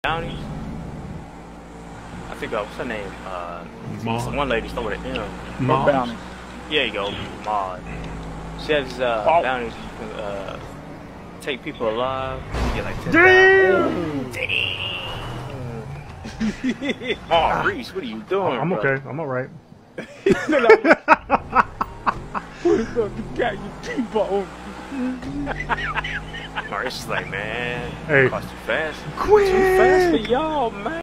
bounties. I think what's her name? One lady stole with an M. Bounty. Yeah, you go, Maud. She has bounties. You can take people alive. You get like 10,000. Damn. Oh, Reese, what are you doing? I'm bro? okay. I'm alright. What the fuck you got your teeth on? Maurice is like, man, Hey. cost too fast. Too fast for y'all, man.